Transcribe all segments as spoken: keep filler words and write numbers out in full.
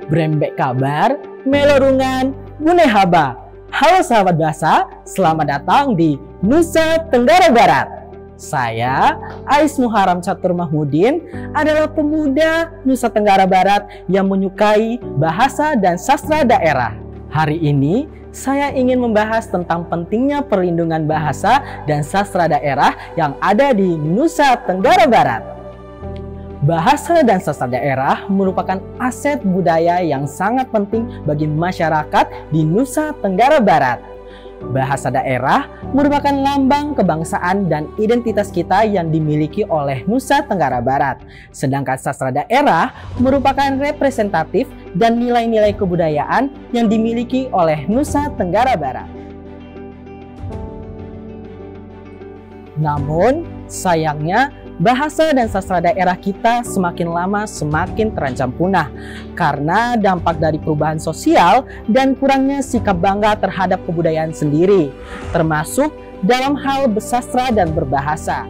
Brembek kabar, melorungan, bunehaba. Halo sahabat bahasa, selamat datang di Nusa Tenggara Barat. Saya, Ais Muharam Catur Mahmudin, adalah pemuda Nusa Tenggara Barat yang menyukai bahasa dan sastra daerah. Hari ini, saya ingin membahas tentang pentingnya perlindungan bahasa dan sastra daerah yang ada di Nusa Tenggara Barat. Bahasa dan sastra daerah merupakan aset budaya yang sangat penting bagi masyarakat di Nusa Tenggara Barat. Bahasa daerah merupakan lambang kebangsaan dan identitas kita yang dimiliki oleh Nusa Tenggara Barat. Sedangkan sastra daerah merupakan representatif dan nilai-nilai kebudayaan yang dimiliki oleh Nusa Tenggara Barat. Namun, sayangnya bahasa dan sastra daerah kita semakin lama semakin terancam punah karena dampak dari perubahan sosial dan kurangnya sikap bangga terhadap kebudayaan sendiri, termasuk dalam hal bersastra dan berbahasa.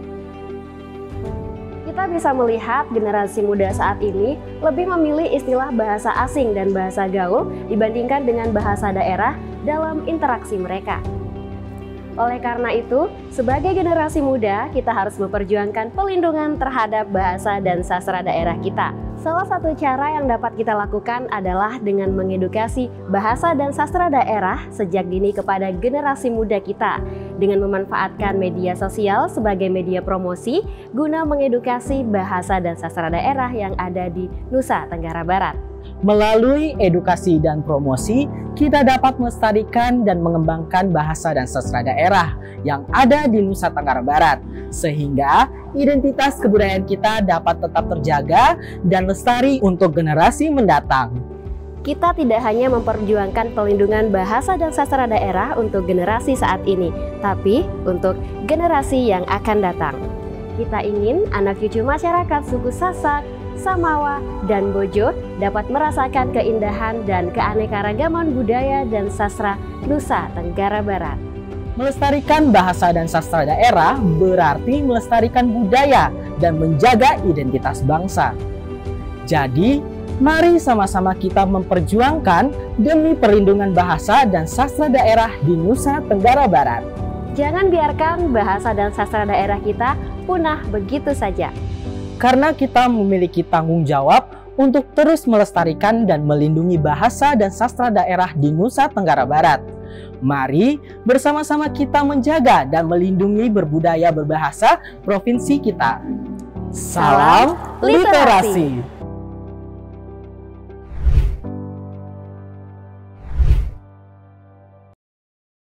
Kita bisa melihat generasi muda saat ini lebih memilih istilah bahasa asing dan bahasa gaul dibandingkan dengan bahasa daerah dalam interaksi mereka. Oleh karena itu, sebagai generasi muda, kita harus memperjuangkan pelindungan terhadap bahasa dan sastra daerah kita. Salah satu cara yang dapat kita lakukan adalah dengan mengedukasi bahasa dan sastra daerah sejak dini kepada generasi muda kita, dengan memanfaatkan media sosial sebagai media promosi guna mengedukasi bahasa dan sastra daerah yang ada di Nusa Tenggara Barat. Melalui edukasi dan promosi, kita dapat melestarikan dan mengembangkan bahasa dan sastra daerah yang ada di Nusa Tenggara Barat, sehingga identitas kebudayaan kita dapat tetap terjaga dan lestari untuk generasi mendatang. Kita tidak hanya memperjuangkan pelindungan bahasa dan sastra daerah untuk generasi saat ini, tapi untuk generasi yang akan datang. Kita ingin anak cucu masyarakat suku Sasak, Samawa, dan Bojo dapat merasakan keindahan dan keanekaragaman budaya dan sastra Nusa Tenggara Barat. Melestarikan bahasa dan sastra daerah berarti melestarikan budaya dan menjaga identitas bangsa. Jadi, mari sama-sama kita memperjuangkan demi perlindungan bahasa dan sastra daerah di Nusa Tenggara Barat. Jangan biarkan bahasa dan sastra daerah kita punah begitu saja. Karena kita memiliki tanggung jawab untuk terus melestarikan dan melindungi bahasa dan sastra daerah di Nusa Tenggara Barat. Mari bersama-sama kita menjaga dan melindungi berbudaya berbahasa provinsi kita. Salam literasi.